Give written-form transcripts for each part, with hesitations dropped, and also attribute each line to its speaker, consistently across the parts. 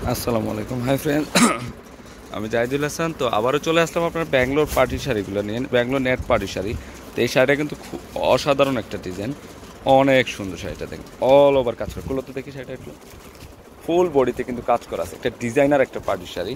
Speaker 1: আসসালামু আলাইকুম, hi friend. আমি জাহিদুল হাসান। তো আবারও চলে আসলাম আপনার ব্যাঙ্গালোর পার্টি শাড়িগুলো নিয়ে, ব্যাঙ্গালোর নেট পার্টি শাড়ি। তো এই শাড়িটা কিন্তু খুব অসাধারণ একটা ডিজাইন, অনেক সুন্দর শাড়িটা। দেখেন অল ওভার কাজ করা, কুলোতে দেখি শাড়িটা একটু। ফুল বডিতে কিন্তু কাজ করা আছে, একটা ডিজাইনার একটা পার্টি শাড়ি।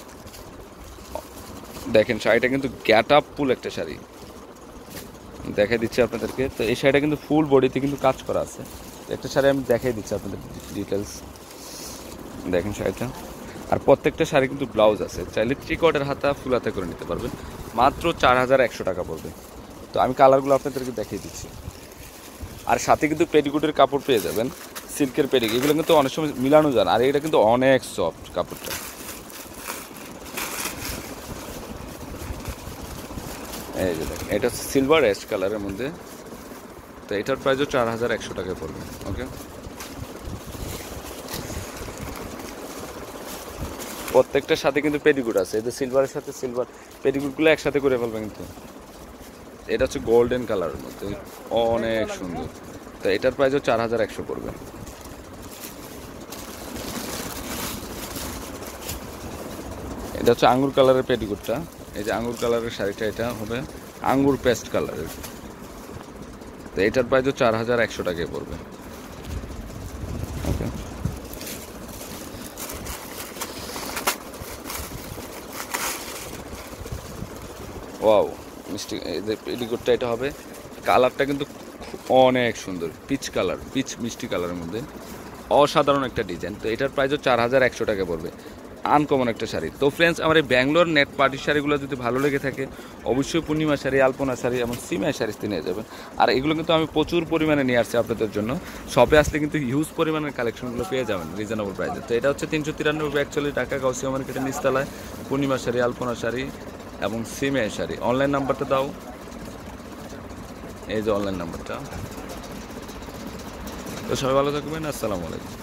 Speaker 1: দেখেন শাড়িটা কিন্তু গ্যাট আপ ফুল একটা শাড়ি, দেখাই দিচ্ছি আপনাদেরকে। তো এই শাড়িটা কিন্তু ফুল বডিতে কিন্তু কাজ করা আছে। একটা শাড়ি আমি দেখাই দিচ্ছি আপনাদের ডিটেলস। দেখেন শাড়িটা, আর প্রত্যেকটা শাড়ি কিন্তু ব্লাউজ আছে, চাইলে থ্রি কোয়ার্টার হাতা ফুল হাতা করে নিতে পারবেন। মাত্র 4100 টাকা পড়বে। তো আমি কালারগুলো আপনাদেরকে দেখিয়ে দিচ্ছি। আর সাথে কিন্তু পেটিকুটের কাপড় পেয়ে যাবেন, সিল্কের পেটিক। এগুলো কিন্তু অনেক সময় মিলানো যায় না, আর এটা কিন্তু অনেক সফট কাপড়টা। এই যে দেখেন, এটা হচ্ছে সিলভার অ্যাশ কালারের মধ্যে। তো এটার প্রাইসও 4100 টাকায় পড়বে। ওকে, প্রত্যেকটার সাথে কিন্তু পেডিকুট আছে। এই যে সিলভারের সাথে সিলভার পেডিকুটগুলো একসাথে করে ফেলবে কিন্তু। এটা হচ্ছে গোল্ডেন কালারের মধ্যে, অনেক সুন্দর। তো এটার প্রাইসও 4100 পড়বে। এটা হচ্ছে আঙ্গুর কালারের পেটিকুটটা। এই যে আঙ্গুর কালারের শাড়িটা, এটা হবে আঙ্গুর পেস্ট কালারের। তো এটার প্রাইসও 4100 টাকায় পড়বে। ওকে, ওয়াও, মিষ্টি। এই যে পেটিকুটটা, এটা হবে, কালারটা কিন্তু অনেক সুন্দর, পিচ কালার, পিচ মিষ্টি কালারের মধ্যে, অসাধারণ একটা ডিজাইন। তো এটার প্রাইসও 4100 টাকা পড়বে। আনকমন একটা শাড়ি। তো ফ্রেন্ডস, আমার এই ব্যাঙ্গালোর নেট পার্টির শাড়িগুলো যদি ভালো লেগে থাকে, অবশ্যই পূর্ণিমা শাড়ি, আলপনা শাড়ি এবং সিমাই শাড়িতে নিয়ে যাবেন। আর এগুলো কিন্তু আমি প্রচুর পরিমাণে নিয়ে আসছি আপনাদের জন্য। শপে আসলে কিন্তু হিউজ পরিমাণের কালেকশনগুলো পেয়ে যাবেন রিজনেবল প্রাইসে। তো এটা হচ্ছে 393 টাকা, গাউসিয়া মার্কেটের নিচতলায়। পূর্ণিমা শাড়ি, আলপনা শাড়ি এবং সিমাই শাড়ি। অনলাইন নাম্বারটা দাও, এই যে অনলাইন নাম্বারটা। তো সবাই ভালো থাকবেন, আসসালামু আলাইকুম।